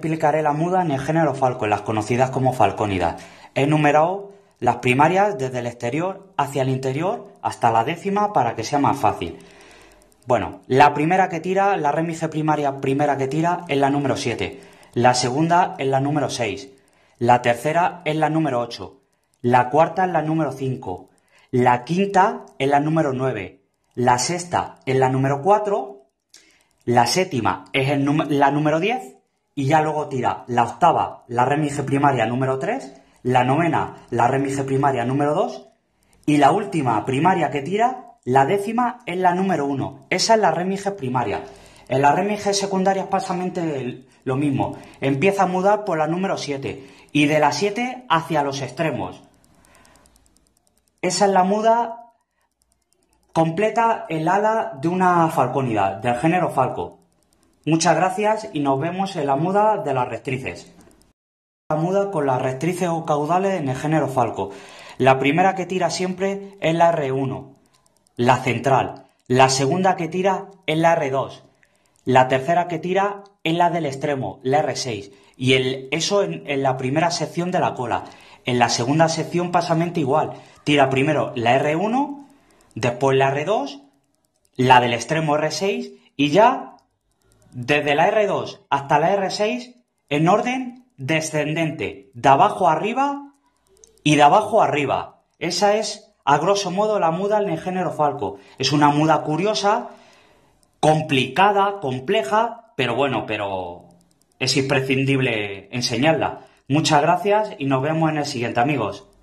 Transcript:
explicaré la muda en el género falco, en las conocidas como falcónidas. He numerado las primarias desde el exterior hacia el interior hasta la décima para que sea más fácil. Bueno, la primera que tira, la rémice primaria primera que tira es la número 7, la segunda es la número 6, la tercera es la número 8, la cuarta es la número 5, la quinta es la número 9, la sexta es la número 4, la séptima es la número 10 y ya luego tira la octava, la rémice primaria número 3, la novena, la rémice primaria número 2 y la última primaria que tira, la décima, es la número 1. Esa es la rémice primaria. En las rémices secundarias pasa lo mismo. Empieza a mudar por la número 7 y de la 7 hacia los extremos. Esa es la muda completa el ala de una falcónida, del género falco. Muchas gracias y nos vemos en la muda de las rectrices. La muda con las rectrices o caudales en el género falco. La primera que tira siempre es la R1, la central. La segunda que tira es la R2. La tercera que tira es la del extremo, la R6. Y eso en la primera sección de la cola. En la segunda sección pasamente igual. Tira primero la R1, después la R2, la del extremo R6 y ya desde la R2 hasta la R6 en orden descendente, de abajo a arriba y de abajo a arriba. Esa es, a grosso modo, la muda en el género falco. Es una muda curiosa, complicada, compleja, pero bueno, es imprescindible enseñarla. Muchas gracias y nos vemos en el siguiente, amigos.